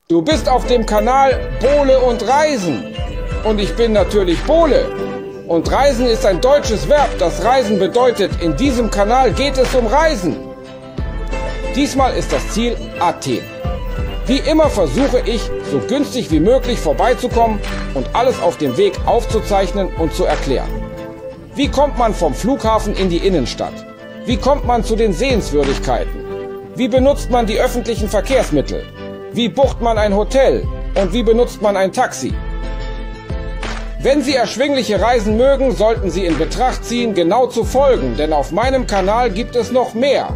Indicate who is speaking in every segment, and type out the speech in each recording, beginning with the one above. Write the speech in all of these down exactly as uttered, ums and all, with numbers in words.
Speaker 1: Du bist auf dem Kanal Bole und Reisen. Und ich bin natürlich Bole. Und Reisen ist ein deutsches Verb. Das Reisen bedeutet, in diesem Kanal geht es um Reisen. Diesmal ist das Ziel Athen. Wie immer versuche ich, so günstig wie möglich vorbeizukommen und alles auf dem Weg aufzuzeichnen und zu erklären. Wie kommt man vom Flughafen in die Innenstadt? Wie kommt man zu den Sehenswürdigkeiten? Wie benutzt man die öffentlichen Verkehrsmittel? Wie bucht man ein Hotel? Und wie benutzt man ein Taxi? Wenn Sie erschwingliche Reisen mögen, sollten Sie in Betracht ziehen, genau zu folgen, denn auf meinem Kanal gibt es noch mehr.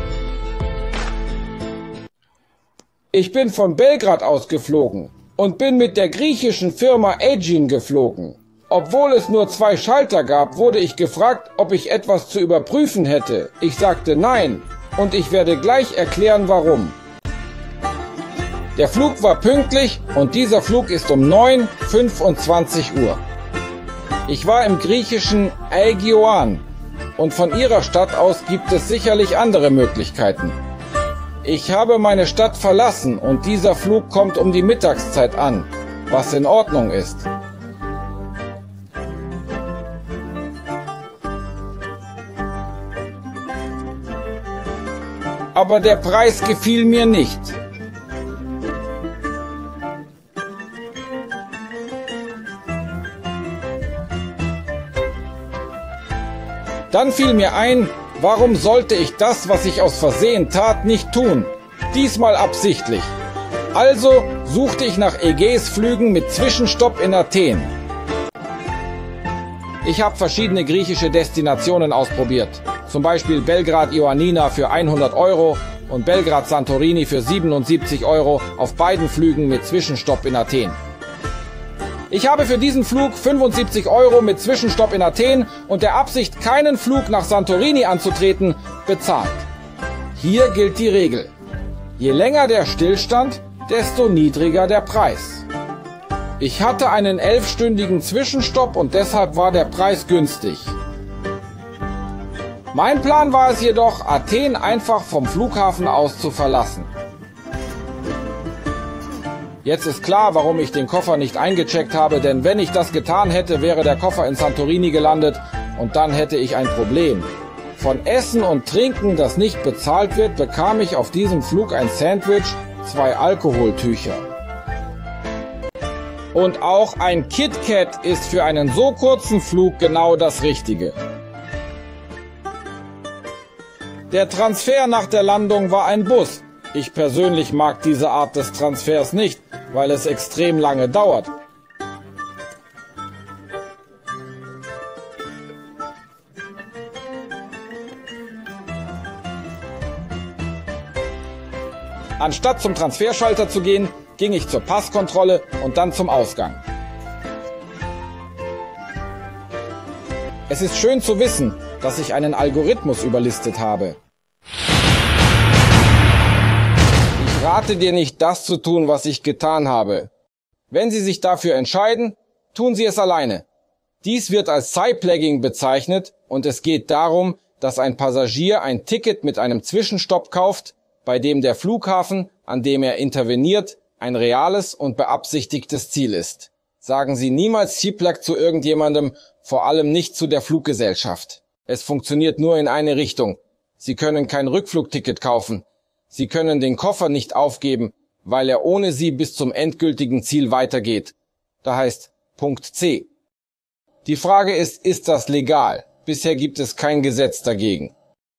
Speaker 1: Ich bin von Belgrad aus geflogen und bin mit der griechischen Firma Aegean geflogen. Obwohl es nur zwei Schalter gab, wurde ich gefragt, ob ich etwas zu überprüfen hätte. Ich sagte nein und ich werde gleich erklären, warum. Der Flug war pünktlich und dieser Flug ist um neun Uhr fünfundzwanzig. Ich war im griechischen Aigioan und von ihrer Stadt aus gibt es sicherlich andere Möglichkeiten. Ich habe meine Stadt verlassen und dieser Flug kommt um die Mittagszeit an, was in Ordnung ist. Aber der Preis gefiel mir nicht. Dann fiel mir ein, warum sollte ich das, was ich aus Versehen tat, nicht tun? Diesmal absichtlich. Also suchte ich nach Ägäis-Flügen mit Zwischenstopp in Athen. Ich habe verschiedene griechische Destinationen ausprobiert. Zum Beispiel Belgrad-Ioannina für hundert Euro und Belgrad-Santorini für siebenundsiebzig Euro auf beiden Flügen mit Zwischenstopp in Athen. Ich habe für diesen Flug fünfundsiebzig Euro mit Zwischenstopp in Athen und der Absicht, keinen Flug nach Santorini anzutreten, bezahlt. Hier gilt die Regel. Je länger der Stillstand, desto niedriger der Preis. Ich hatte einen elfstündigen Zwischenstopp und deshalb war der Preis günstig. Mein Plan war es jedoch, Athen einfach vom Flughafen aus zu verlassen. Jetzt ist klar, warum ich den Koffer nicht eingecheckt habe, denn wenn ich das getan hätte, wäre der Koffer in Santorini gelandet und dann hätte ich ein Problem. Von Essen und Trinken, das nicht bezahlt wird, bekam ich auf diesem Flug ein Sandwich, zwei Alkoholtücher. Und auch ein KitKat ist für einen so kurzen Flug genau das Richtige. Der Transfer nach der Landung war ein Bus. Ich persönlich mag diese Art des Transfers nicht, weil es extrem lange dauert. Anstatt zum Transferschalter zu gehen, ging ich zur Passkontrolle und dann zum Ausgang. Es ist schön zu wissen, dass ich einen Algorithmus überlistet habe. Ich rate dir nicht, das zu tun, was ich getan habe. Wenn Sie sich dafür entscheiden, tun Sie es alleine. Dies wird als Cyplagging bezeichnet und es geht darum, dass ein Passagier ein Ticket mit einem Zwischenstopp kauft, bei dem der Flughafen, an dem er interveniert, ein reales und beabsichtigtes Ziel ist. Sagen Sie niemals Cyplag zu irgendjemandem, vor allem nicht zu der Fluggesellschaft. Es funktioniert nur in eine Richtung. Sie können kein Rückflugticket kaufen. Sie können den Koffer nicht aufgeben, weil er ohne Sie bis zum endgültigen Ziel weitergeht. Da heißt Punkt C. Die Frage ist, ist das legal? Bisher gibt es kein Gesetz dagegen.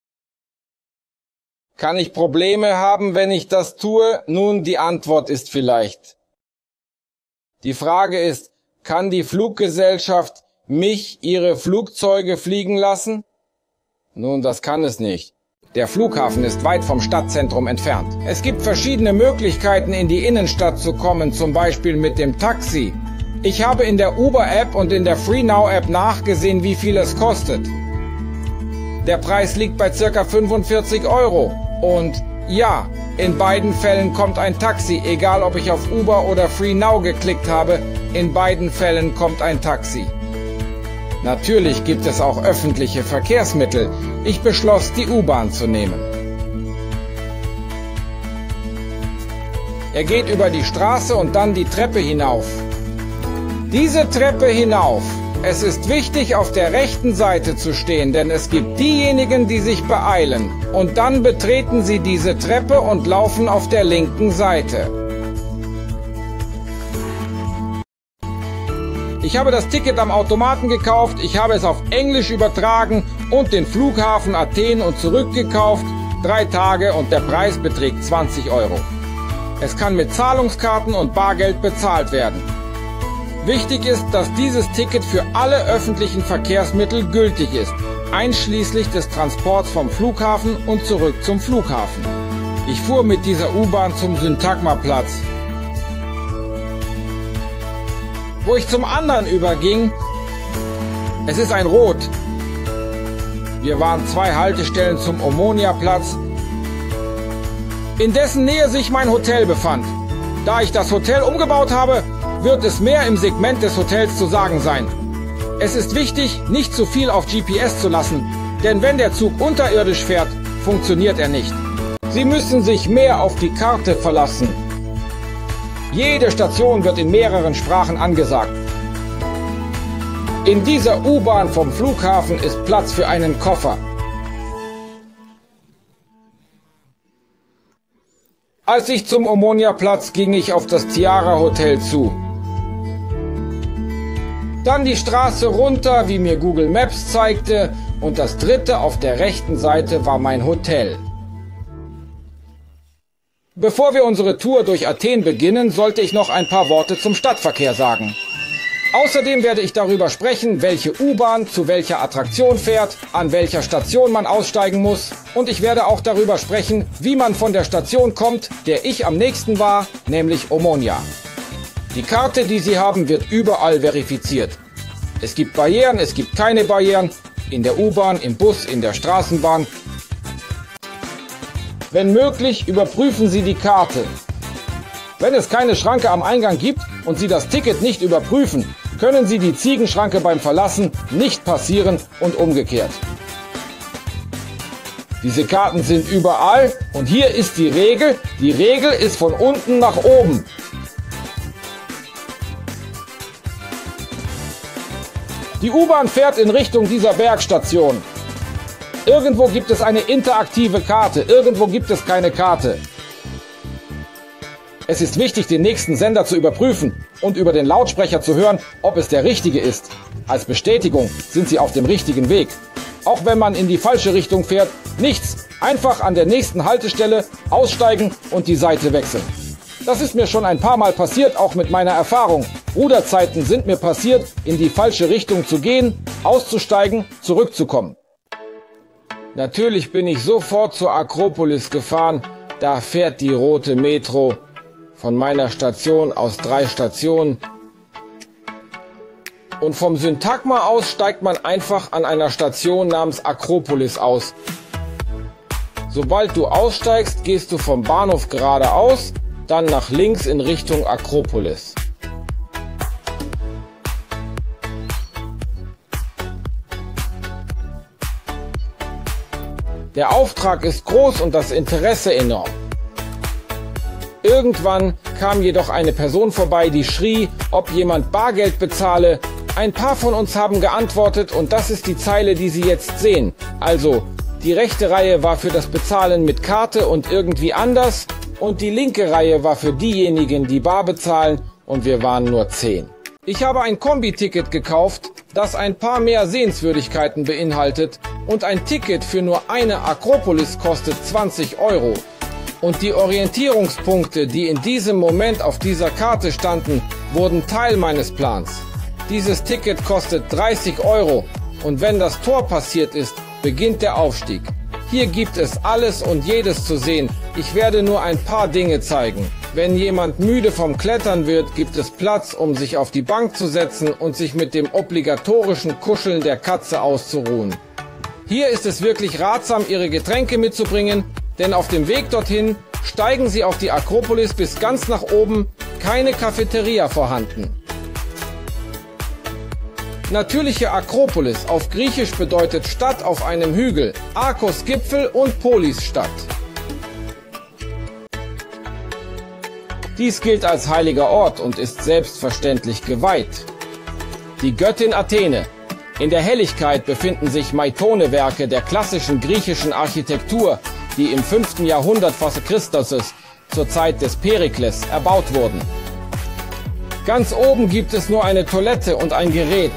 Speaker 1: Kann ich Probleme haben, wenn ich das tue? Nun, die Antwort ist vielleicht. Die Frage ist, kann die Fluggesellschaft mich ihre Flugzeuge fliegen lassen? Nun, das kann es nicht. Der Flughafen ist weit vom Stadtzentrum entfernt. Es gibt verschiedene Möglichkeiten, in die Innenstadt zu kommen, zum Beispiel mit dem Taxi. Ich habe in der Uber-App und in der FreeNow-App nachgesehen, wie viel es kostet. Der Preis liegt bei circa fünfundvierzig Euro. Und ja, in beiden Fällen kommt ein Taxi, egal ob ich auf Uber oder FreeNow geklickt habe, in beiden Fällen kommt ein Taxi. Natürlich gibt es auch öffentliche Verkehrsmittel. Ich beschloss, die U-Bahn zu nehmen. Er geht über die Straße und dann die Treppe hinauf. Diese Treppe hinauf. Es ist wichtig, auf der rechten Seite zu stehen, denn es gibt diejenigen, die sich beeilen. Und dann betreten Sie diese Treppe und laufen auf der linken Seite. Ich habe das Ticket am Automaten gekauft, ich habe es auf Englisch übertragen und den Flughafen Athen und zurückgekauft. Drei Tage und der Preis beträgt zwanzig Euro. Es kann mit Zahlungskarten und Bargeld bezahlt werden. Wichtig ist, dass dieses Ticket für alle öffentlichen Verkehrsmittel gültig ist, einschließlich des Transports vom Flughafen und zurück zum Flughafen. Ich fuhr mit dieser U-Bahn zum Syntagma-Platz, wo ich zum anderen überging. Es ist ein Rot. Wir waren zwei Haltestellen zum Omonia-Platz, in dessen Nähe sich mein Hotel befand. Da ich das Hotel umgebaut habe, wird es mehr im Segment des Hotels zu sagen sein. Es ist wichtig, nicht zu viel auf G P S zu lassen, denn wenn der Zug unterirdisch fährt, funktioniert er nicht. Sie müssen sich mehr auf die Karte verlassen. Jede Station wird in mehreren Sprachen angesagt. In dieser U-Bahn vom Flughafen ist Platz für einen Koffer. Als ich zum Omonia-Platz ging ich auf das Tiara Hotel zu. Dann die Straße runter, wie mir Google Maps zeigte, und das dritte auf der rechten Seite war mein Hotel. Bevor wir unsere Tour durch Athen beginnen, sollte ich noch ein paar Worte zum Stadtverkehr sagen. Außerdem werde ich darüber sprechen, welche U-Bahn zu welcher Attraktion fährt, an welcher Station man aussteigen muss, und ich werde auch darüber sprechen, wie man von der Station kommt, der ich am nächsten war, nämlich Omonia. Die Karte, die Sie haben, wird überall verifiziert. Es gibt Barrieren, es gibt keine Barrieren, in der U-Bahn, im Bus, in der Straßenbahn. Wenn möglich, überprüfen Sie die Karte. Wenn es keine Schranke am Eingang gibt und Sie das Ticket nicht überprüfen, können Sie die Ziegenschranke beim Verlassen nicht passieren und umgekehrt. Diese Karten sind überall und hier ist die Regel. Die Regel ist von unten nach oben. Die U-Bahn fährt in Richtung dieser Bergstation. Irgendwo gibt es eine interaktive Karte, irgendwo gibt es keine Karte. Es ist wichtig, den nächsten Sender zu überprüfen und über den Lautsprecher zu hören, ob es der richtige ist. Als Bestätigung sind Sie auf dem richtigen Weg. Auch wenn man in die falsche Richtung fährt, nichts. Einfach an der nächsten Haltestelle aussteigen und die Seite wechseln. Das ist mir schon ein paar Mal passiert, auch mit meiner Erfahrung. Ruderzeiten sind mir passiert, in die falsche Richtung zu gehen, auszusteigen, zurückzukommen. Natürlich bin ich sofort zur Akropolis gefahren. Da fährt die rote Metro von meiner Station aus drei Stationen. Und vom Syntagma aus steigt man einfach an einer Station namens Akropolis aus. Sobald du aussteigst, gehst du vom Bahnhof geradeaus, dann nach links in Richtung Akropolis. Der Auftrag ist groß und das Interesse enorm. Irgendwann kam jedoch eine Person vorbei, die schrie, ob jemand Bargeld bezahle. Ein paar von uns haben geantwortet und das ist die Zeile, die Sie jetzt sehen. Also, die rechte Reihe war für das Bezahlen mit Karte und irgendwie anders und die linke Reihe war für diejenigen, die bar bezahlen, und wir waren nur zehn. Ich habe ein Kombi-Ticket gekauft, das ein paar mehr Sehenswürdigkeiten beinhaltet und ein Ticket für nur eine Akropolis kostet zwanzig Euro. Und die Orientierungspunkte, die in diesem Moment auf dieser Karte standen, wurden Teil meines Plans. Dieses Ticket kostet dreißig Euro und wenn das Tor passiert ist, beginnt der Aufstieg. Hier gibt es alles und jedes zu sehen. Ich werde nur ein paar Dinge zeigen. Wenn jemand müde vom Klettern wird, gibt es Platz, um sich auf die Bank zu setzen und sich mit dem obligatorischen Kuscheln der Katze auszuruhen. Hier ist es wirklich ratsam, Ihre Getränke mitzubringen, denn auf dem Weg dorthin steigen Sie auf die Akropolis bis ganz nach oben, keine Cafeteria vorhanden. Natürliche Akropolis auf Griechisch bedeutet Stadt auf einem Hügel, Arkos Gipfel und Polis Stadt. Dies gilt als heiliger Ort und ist selbstverständlich geweiht. Die Göttin Athene. In der Helligkeit befinden sich Maitone-Werke der klassischen griechischen Architektur, die im fünften Jahrhundert vor Christus zur Zeit des Perikles erbaut wurden. Ganz oben gibt es nur eine Toilette und ein Gerät,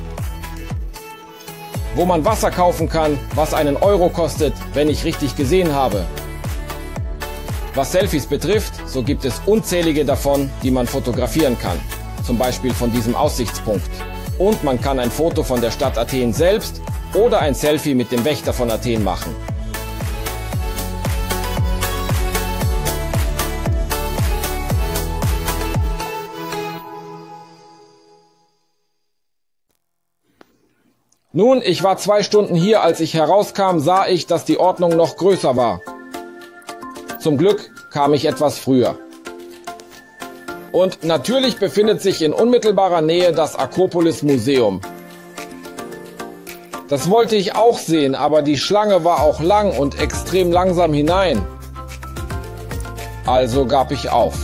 Speaker 1: wo man Wasser kaufen kann, was einen Euro kostet, wenn ich richtig gesehen habe. Was Selfies betrifft, so gibt es unzählige davon, die man fotografieren kann. Zum Beispiel von diesem Aussichtspunkt. Und man kann ein Foto von der Stadt Athen selbst oder ein Selfie mit dem Wächter von Athen machen. Nun, ich war zwei Stunden hier, als ich herauskam, sah ich, dass die Ordnung noch größer war. Zum Glück kam ich etwas früher. Und natürlich befindet sich in unmittelbarer Nähe das Akropolis-Museum. Das wollte ich auch sehen, aber die Schlange war auch lang und extrem langsam hinein. Also gab ich auf.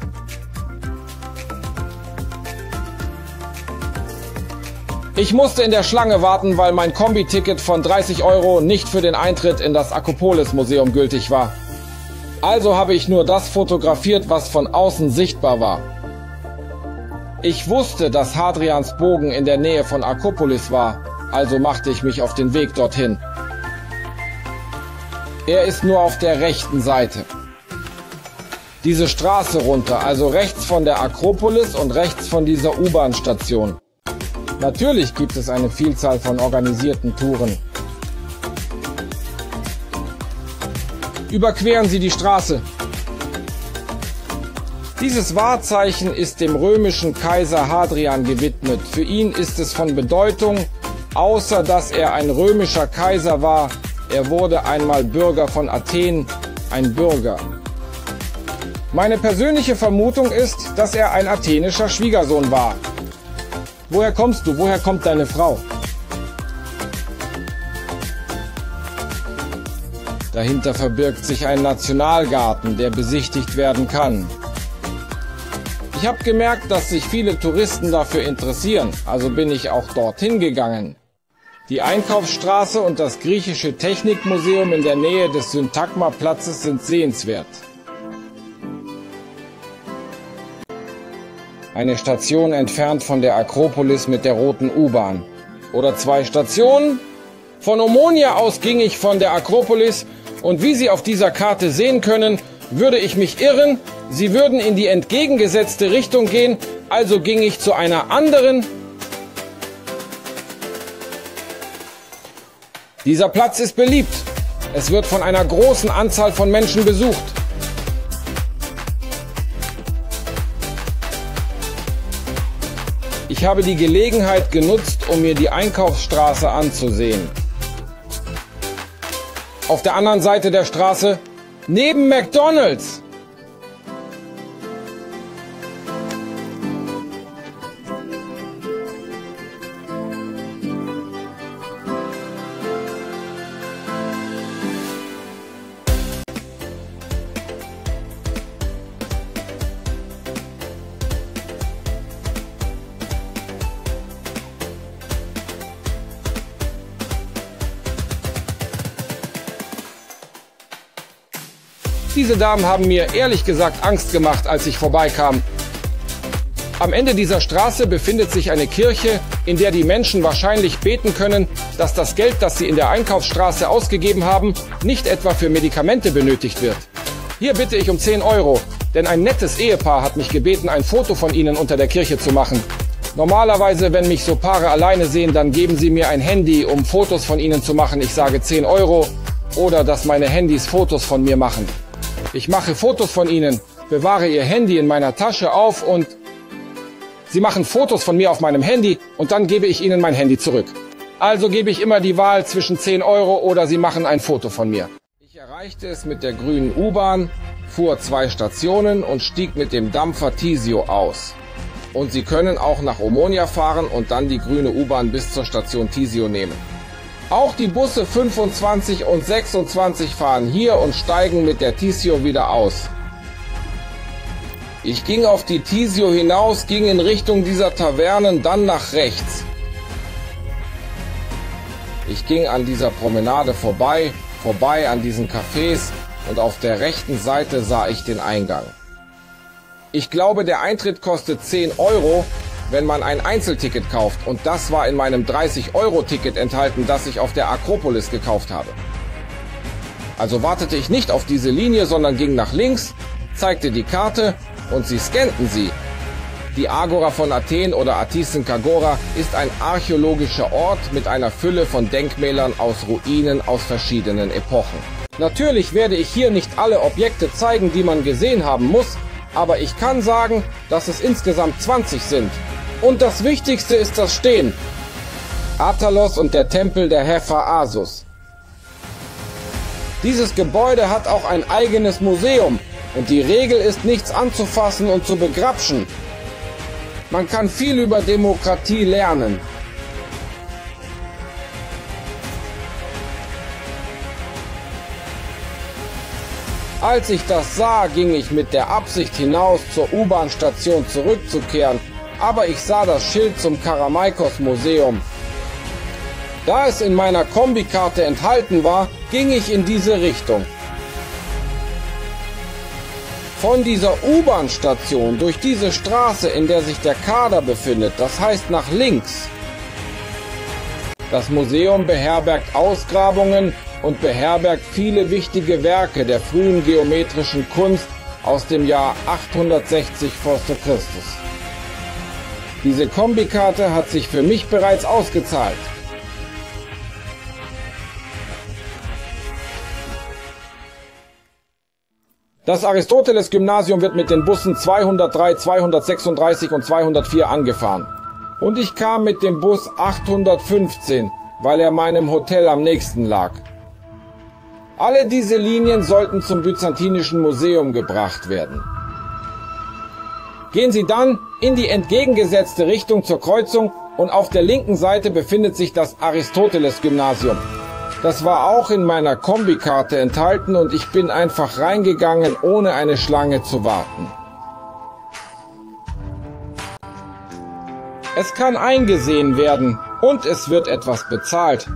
Speaker 1: Ich musste in der Schlange warten, weil mein Kombi-Ticket von dreißig Euro nicht für den Eintritt in das Akropolis-Museum gültig war. Also habe ich nur das fotografiert, was von außen sichtbar war. Ich wusste, dass Hadrians Bogen in der Nähe von Akropolis war, also machte ich mich auf den Weg dorthin. Er ist nur auf der rechten Seite. Diese Straße runter, also rechts von der Akropolis und rechts von dieser U-Bahn-Station. Natürlich gibt es eine Vielzahl von organisierten Touren. Überqueren Sie die Straße. Dieses Wahrzeichen ist dem römischen Kaiser Hadrian gewidmet. Für ihn ist es von Bedeutung, außer dass er ein römischer Kaiser war. Er wurde einmal Bürger von Athen, ein Bürger. Meine persönliche Vermutung ist, dass er ein athenischer Schwiegersohn war. Woher kommst du? Woher kommt deine Frau? Dahinter verbirgt sich ein Nationalgarten, der besichtigt werden kann. Ich habe gemerkt, dass sich viele Touristen dafür interessieren, also bin ich auch dorthin gegangen. Die Einkaufsstraße und das griechische Technikmuseum in der Nähe des Syntagma-Platzes sind sehenswert. Eine Station entfernt von der Akropolis mit der roten U-Bahn. Oder zwei Stationen. Von Omonia aus ging ich von der Akropolis und wie Sie auf dieser Karte sehen können, würde ich mich irren, Sie würden in die entgegengesetzte Richtung gehen, also ging ich zu einer anderen. Dieser Platz ist beliebt. Es wird von einer großen Anzahl von Menschen besucht. Ich habe die Gelegenheit genutzt, um mir die Einkaufsstraße anzusehen. Auf der anderen Seite der Straße, neben McDonald's. Diese Damen haben mir ehrlich gesagt Angst gemacht, als ich vorbeikam. Am Ende dieser Straße befindet sich eine Kirche, in der die Menschen wahrscheinlich beten können, dass das Geld, das sie in der Einkaufsstraße ausgegeben haben, nicht etwa für Medikamente benötigt wird. Hier bitte ich um zehn Euro, denn ein nettes Ehepaar hat mich gebeten, ein Foto von ihnen unter der Kirche zu machen. Normalerweise, wenn mich so Paare alleine sehen, dann geben sie mir ein Handy, um Fotos von ihnen zu machen. Ich sage zehn Euro oder dass meine Handys Fotos von mir machen. Ich mache Fotos von ihnen, bewahre ihr Handy in meiner Tasche auf und sie machen Fotos von mir auf meinem Handy und dann gebe ich ihnen mein Handy zurück. Also gebe ich immer die Wahl zwischen zehn Euro oder sie machen ein Foto von mir. Ich erreichte es mit der grünen U-Bahn, fuhr zwei Stationen und stieg mit dem Dampfer Tisio aus. Und Sie können auch nach Omonia fahren und dann die grüne U-Bahn bis zur Station Tisio nehmen. Auch die Busse fünfundzwanzig und sechsundzwanzig fahren hier und steigen mit der Tisio wieder aus. Ich ging auf die Thisio hinaus, ging in Richtung dieser Tavernen, dann nach rechts. Ich ging an dieser Promenade vorbei, vorbei an diesen Cafés und auf der rechten Seite sah ich den Eingang. Ich glaube, der Eintritt kostet zehn Euro, wenn man ein Einzelticket kauft, und das war in meinem dreißig Euro Ticket enthalten, das ich auf der Akropolis gekauft habe. Also wartete ich nicht auf diese Linie, sondern ging nach links, zeigte die Karte und sie scannten sie. Die Agora von Athen oder Thyssen-Kagora ist ein archäologischer Ort mit einer Fülle von Denkmälern aus Ruinen aus verschiedenen Epochen. Natürlich werde ich hier nicht alle Objekte zeigen, die man gesehen haben muss, aber ich kann sagen, dass es insgesamt zwanzig sind. Und das Wichtigste ist das Stehen. Attalos und der Tempel der Hephaestus. Dieses Gebäude hat auch ein eigenes Museum und die Regel ist, nichts anzufassen und zu begrapschen. Man kann viel über Demokratie lernen. Als ich das sah, ging ich mit der Absicht hinaus, zur U-Bahn-Station zurückzukehren, aber ich sah das Schild zum Karameikos-Museum. Da es in meiner Kombikarte enthalten war, ging ich in diese Richtung. Von dieser U-Bahn-Station durch diese Straße, in der sich der Kader befindet, das heißt nach links. Das Museum beherbergt Ausgrabungen und beherbergt viele wichtige Werke der frühen geometrischen Kunst aus dem Jahr achthundertsechzig vor Christus. Diese Kombikarte hat sich für mich bereits ausgezahlt. Das Aristoteles-Gymnasium wird mit den Bussen zweihundertdrei, zweihundertsechsunddreißig und zweihundertvier angefahren. Und ich kam mit dem Bus achthundertfünfzehn, weil er meinem Hotel am nächsten lag. Alle diese Linien sollten zum Byzantinischen Museum gebracht werden. Gehen Sie dann in die entgegengesetzte Richtung zur Kreuzung und auf der linken Seite befindet sich das Aristoteles-Gymnasium. Das war auch in meiner Kombikarte enthalten und ich bin einfach reingegangen, ohne eine Schlange zu warten. Es kann eingesehen werden und es wird etwas bezahlt.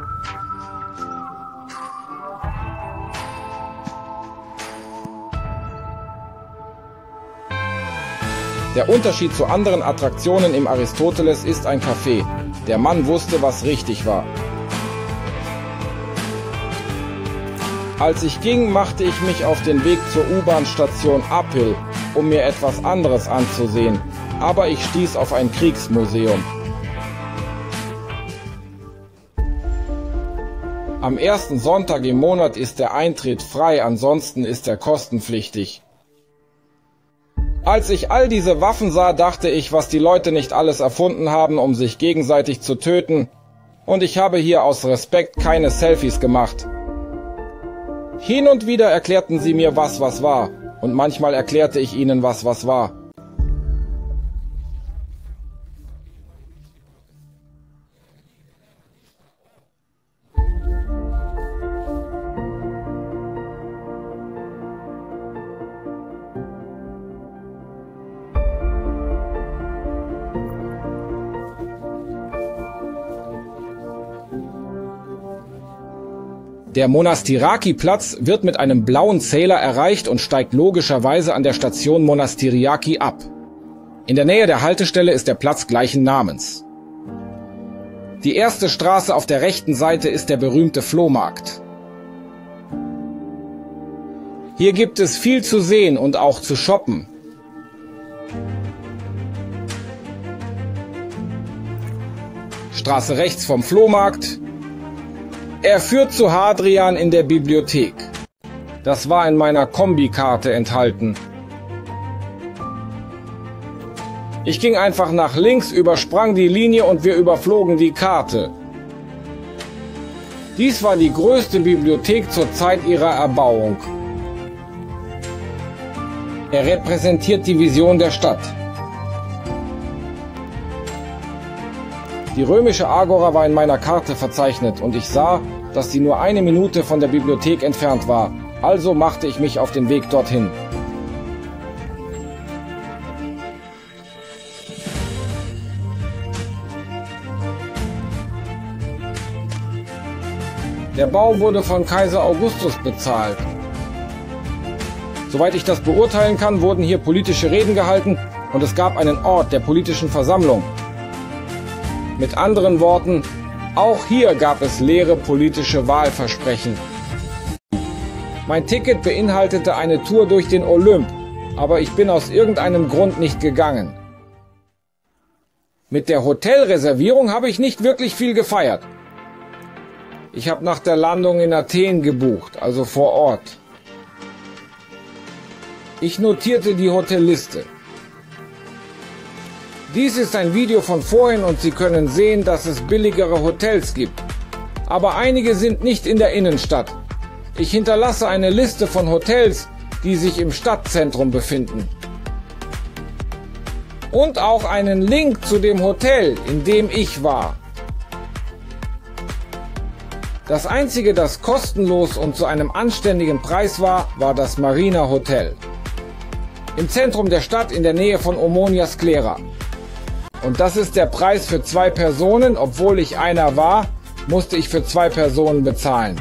Speaker 1: Der Unterschied zu anderen Attraktionen im Aristoteles ist ein Café. Der Mann wusste, was richtig war. Als ich ging, machte ich mich auf den Weg zur U-Bahn-Station Apil, um mir etwas anderes anzusehen, aber ich stieß auf ein Kriegsmuseum. Am ersten Sonntag im Monat ist der Eintritt frei, ansonsten ist er kostenpflichtig. Als ich all diese Waffen sah, dachte ich, was die Leute nicht alles erfunden haben, um sich gegenseitig zu töten, und ich habe hier aus Respekt keine Selfies gemacht. Hin und wieder erklärten sie mir, was was war, und manchmal erklärte ich ihnen, was was war. Der Monastiraki-Platz wird mit einem blauen Zähler erreicht und steigt logischerweise an der Station Monastiriaki ab. In der Nähe der Haltestelle ist der Platz gleichen Namens. Die erste Straße auf der rechten Seite ist der berühmte Flohmarkt. Hier gibt es viel zu sehen und auch zu shoppen. Straße rechts vom Flohmarkt. Er führt zu Hadrian in der Bibliothek. Das war in meiner Kombikarte enthalten. Ich ging einfach nach links, übersprang die Linie und wir überflogen die Karte. Dies war die größte Bibliothek zur Zeit ihrer Erbauung. Er repräsentiert die Vision der Stadt. Die römische Agora war in meiner Karte verzeichnet und ich sah, dass sie nur eine Minute von der Bibliothek entfernt war. Also machte ich mich auf den Weg dorthin. Der Bau wurde von Kaiser Augustus bezahlt. Soweit ich das beurteilen kann, wurden hier politische Reden gehalten und es gab einen Ort der politischen Versammlung. Mit anderen Worten, auch hier gab es leere politische Wahlversprechen. Mein Ticket beinhaltete eine Tour durch den Olymp, aber ich bin aus irgendeinem Grund nicht gegangen. Mit der Hotelreservierung habe ich nicht wirklich viel gefeiert. Ich habe nach der Landung in Athen gebucht, also vor Ort. Ich notierte die Hotelliste. Dies ist ein Video von vorhin und Sie können sehen, dass es billigere Hotels gibt. Aber einige sind nicht in der Innenstadt. Ich hinterlasse eine Liste von Hotels, die sich im Stadtzentrum befinden. Und auch einen Link zu dem Hotel, in dem ich war. Das einzige, das kostenlos und zu einem anständigen Preis war, war das Marina Hotel. Im Zentrum der Stadt in der Nähe von Omonia Sklera. Und das ist der Preis für zwei Personen. Obwohl ich einer war, musste ich für zwei Personen bezahlen.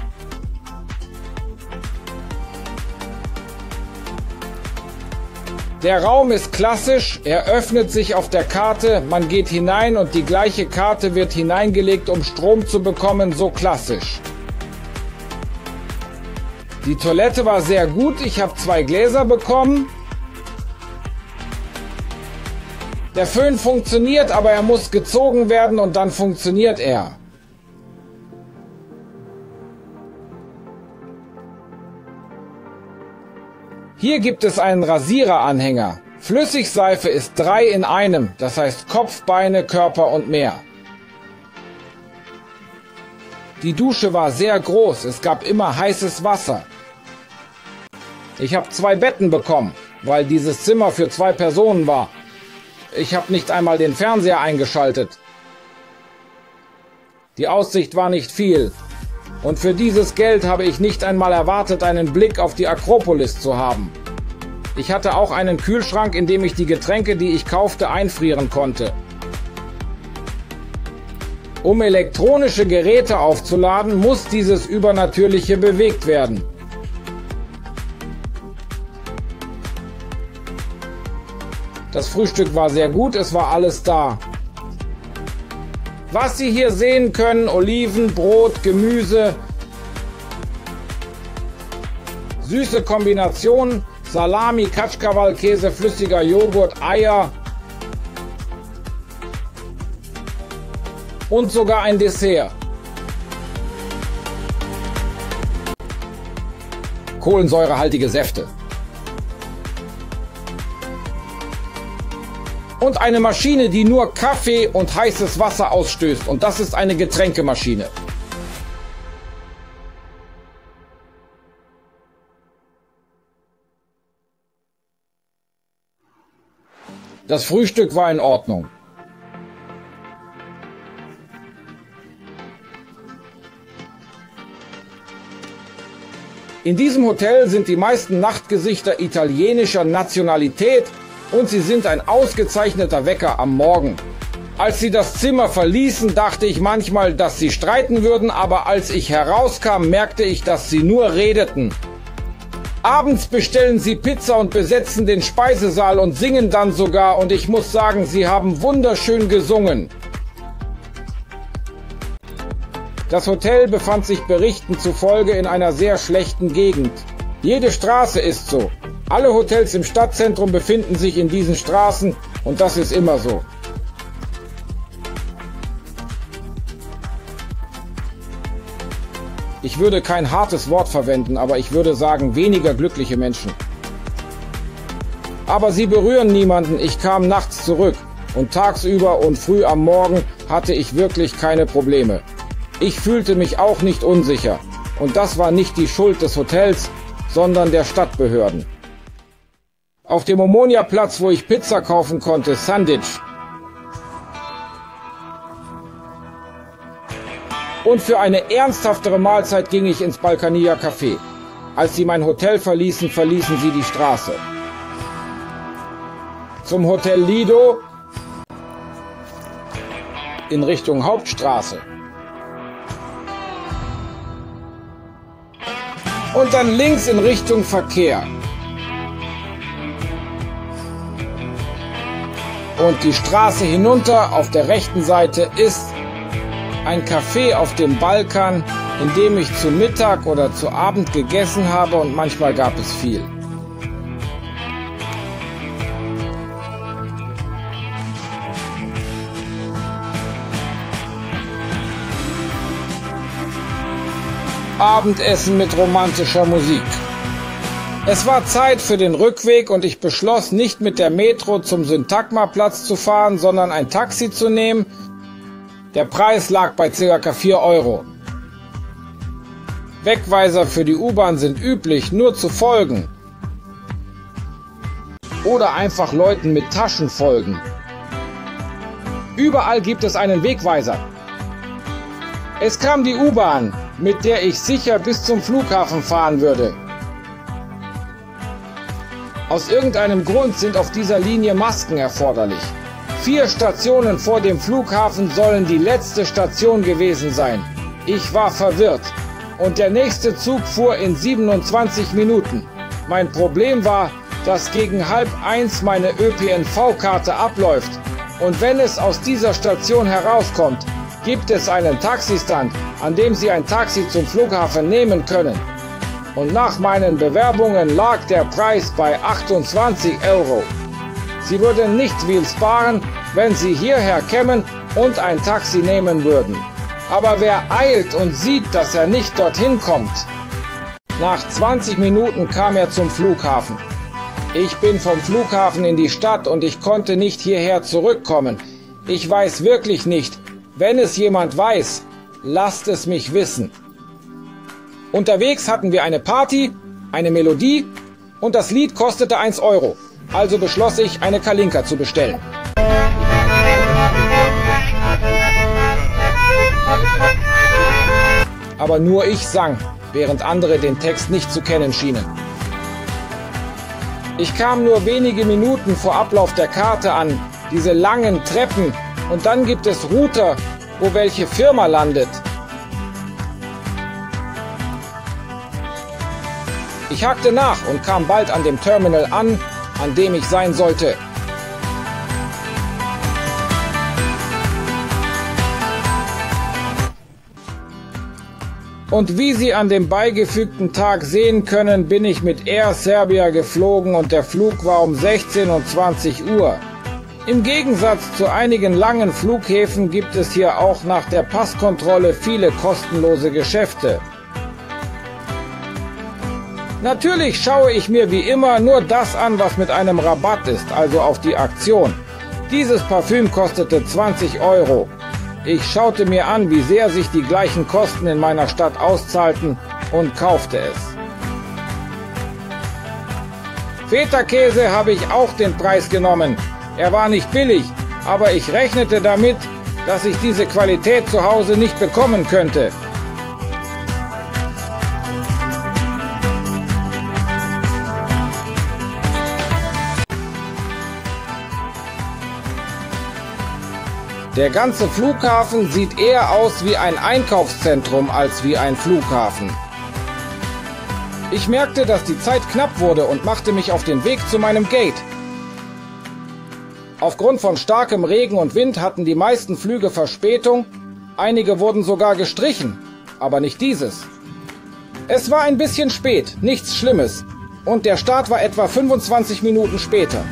Speaker 1: Der Raum ist klassisch, er öffnet sich auf der Karte, man geht hinein und die gleiche Karte wird hineingelegt, um Strom zu bekommen, so klassisch. Die Toilette war sehr gut, ich habe zwei Gläser bekommen. Der Föhn funktioniert, aber er muss gezogen werden und dann funktioniert er. Hier gibt es einen Rasiereranhänger. Flüssigseife ist drei in einem, das heißt Kopf, Beine, Körper und mehr. Die Dusche war sehr groß, es gab immer heißes Wasser. Ich habe zwei Betten bekommen, weil dieses Zimmer für zwei Personen war. Ich habe nicht einmal den Fernseher eingeschaltet. Die Aussicht war nicht viel. Und für dieses Geld habe ich nicht einmal erwartet, einen Blick auf die Akropolis zu haben. Ich hatte auch einen Kühlschrank, in dem ich die Getränke, die ich kaufte, einfrieren konnte. Um elektronische Geräte aufzuladen, muss dieses Übernatürliche bewegt werden. Das Frühstück war sehr gut, es war alles da. Was Sie hier sehen können, Oliven, Brot, Gemüse, süße Kombinationen, Salami, Katschkawal-Käse, flüssiger Joghurt, Eier und sogar ein Dessert. Kohlensäurehaltige Säfte. Und eine Maschine, die nur Kaffee und heißes Wasser ausstößt. Und das ist eine Getränkemaschine. Das Frühstück war in Ordnung. In diesem Hotel sind die meisten Nachtgesichter italienischer Nationalität und sie sind ein ausgezeichneter Wecker am Morgen. Als sie das Zimmer verließen, dachte ich manchmal, dass sie streiten würden, aber als ich herauskam, merkte ich, dass sie nur redeten. Abends bestellen sie Pizza und besetzen den Speisesaal und singen dann sogar, und ich muss sagen, sie haben wunderschön gesungen. Das Hotel befand sich Berichten zufolge in einer sehr schlechten Gegend. Jede Straße ist so. Alle Hotels im Stadtzentrum befinden sich in diesen Straßen und das ist immer so. Ich würde kein hartes Wort verwenden, aber ich würde sagen, weniger glückliche Menschen. Aber sie berühren niemanden, ich kam nachts zurück und tagsüber und früh am Morgen hatte ich wirklich keine Probleme. Ich fühlte mich auch nicht unsicher und das war nicht die Schuld des Hotels, sondern der Stadtbehörden. Auf dem Omonia-Platz, wo ich Pizza kaufen konnte, Sandic. Und für eine ernsthaftere Mahlzeit ging ich ins Balkania Café. Als sie mein Hotel verließen, verließen sie die Straße. Zum Hotel Lido in Richtung Hauptstraße. und dann links in Richtung Verkehr. Und die Straße hinunter auf der rechten Seite ist ein Café auf dem Balkan, in dem ich zu Mittag oder zu Abend gegessen habe, und manchmal gab es viel. Abendessen mit romantischer Musik. Es war Zeit für den Rückweg und ich beschloss, nicht mit der Metro zum Syntagma-Platz zu fahren, sondern ein Taxi zu nehmen. Der Preis lag bei ca. vier Euro. Wegweiser für die U-Bahn sind üblich, nur zu folgen. Oder einfach Leuten mit Taschen folgen. Überall gibt es einen Wegweiser. Es kam die U-Bahn, mit der ich sicher bis zum Flughafen fahren würde. Aus irgendeinem Grund sind auf dieser Linie Masken erforderlich. Vier Stationen vor dem Flughafen sollen die letzte Station gewesen sein. Ich war verwirrt. Und der nächste Zug fuhr in siebenundzwanzig Minuten. Mein Problem war, dass gegen halb eins meine Ö P N V-Karte abläuft. Und wenn es aus dieser Station herauskommt, gibt es einen Taxistand, an dem Sie ein Taxi zum Flughafen nehmen können. Und nach meinen Bewerbungen lag der Preis bei achtundzwanzig Euro. Sie würden nicht viel sparen, wenn Sie hierher kämen und ein Taxi nehmen würden. Aber wer eilt und sieht, dass er nicht dorthin kommt? Nach zwanzig Minuten kam er zum Flughafen. Ich bin vom Flughafen in die Stadt und ich konnte nicht hierher zurückkommen. Ich weiß wirklich nicht. Wenn es jemand weiß, lasst es mich wissen. Unterwegs hatten wir eine Party, eine Melodie und das Lied kostete eins Euro. Also beschloss ich, eine Kalinka zu bestellen. Aber nur ich sang, während andere den Text nicht zu kennen schienen. Ich kam nur wenige Minuten vor Ablauf der Karte an, diese langen Treppen, und dann gibt es Router, wo welche Firma landet. Ich hakte nach und kam bald an dem Terminal an, an dem ich sein sollte. Und wie Sie an dem beigefügten Tag sehen können, bin ich mit Air Serbia geflogen und der Flug war um sechzehn und zwanzig Uhr. Im Gegensatz zu einigen langen Flughäfen gibt es hier auch nach der Passkontrolle viele kostenlose Geschäfte. Natürlich schaue ich mir wie immer nur das an, was mit einem Rabatt ist, also auf die Aktion. Dieses Parfüm kostete zwanzig Euro. Ich schaute mir an, wie sehr sich die gleichen Kosten in meiner Stadt auszahlten und kaufte es. Feta-Käse habe ich auch den Preis genommen. Er war nicht billig, aber ich rechnete damit, dass ich diese Qualität zu Hause nicht bekommen könnte. Der ganze Flughafen sieht eher aus wie ein Einkaufszentrum als wie ein Flughafen. Ich merkte, dass die Zeit knapp wurde und machte mich auf den Weg zu meinem Gate. Aufgrund von starkem Regen und Wind hatten die meisten Flüge Verspätung, einige wurden sogar gestrichen, aber nicht dieses. Es war ein bisschen spät, nichts Schlimmes, und der Start war etwa fünfundzwanzig Minuten später.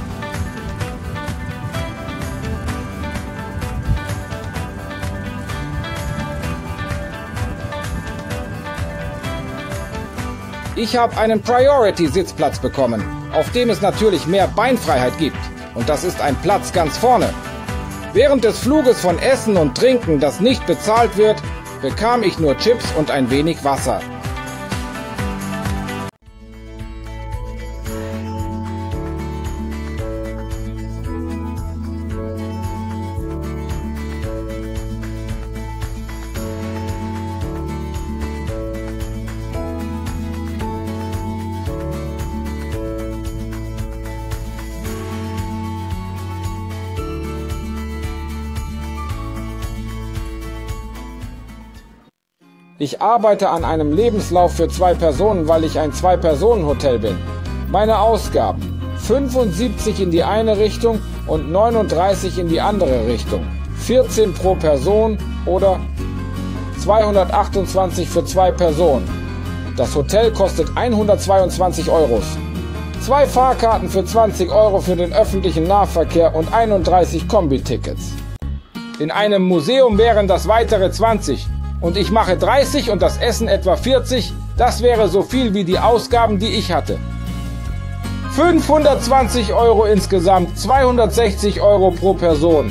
Speaker 1: Ich habe einen Priority-Sitzplatz bekommen, auf dem es natürlich mehr Beinfreiheit gibt. Und das ist ein Platz ganz vorne. Während des Fluges von Essen und Trinken, das nicht bezahlt wird, bekam ich nur Chips und ein wenig Wasser. Ich arbeite an einem Lebenslauf für zwei Personen, weil ich ein Zwei-Personen-Hotel bin. Meine Ausgaben: fünfundsiebzig in die eine Richtung und neununddreißig in die andere Richtung. vierzehn pro Person oder zweihundertachtundzwanzig für zwei Personen. Das Hotel kostet hundertzweiundzwanzig Euro. Zwei Fahrkarten für zwanzig Euro für den öffentlichen Nahverkehr und einunddreißig Kombi-Tickets. In einem Museum wären das weitere zwanzig und ich mache dreißig und das Essen etwa vierzig. Das wäre so viel wie die Ausgaben, die ich hatte. fünfhundertzwanzig Euro insgesamt, zweihundertsechzig Euro pro Person.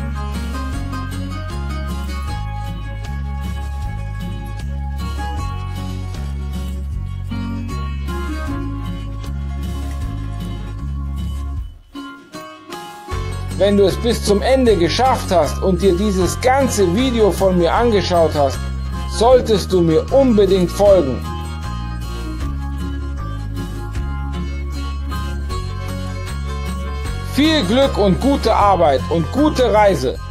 Speaker 1: Wenn du es bis zum Ende geschafft hast und dir dieses ganze Video von mir angeschaut hast, solltest du mir unbedingt folgen. Viel Glück und gute Arbeit und gute Reise!